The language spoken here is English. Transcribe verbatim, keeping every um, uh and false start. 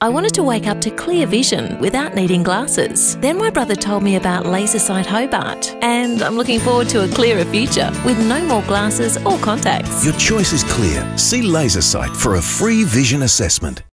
I wanted to wake up to clear vision without needing glasses. Then my brother told me about Laser Sight Hobart, and I'm looking forward to a clearer future with no more glasses or contacts. Your choice is clear. See Laser Sight for a free vision assessment.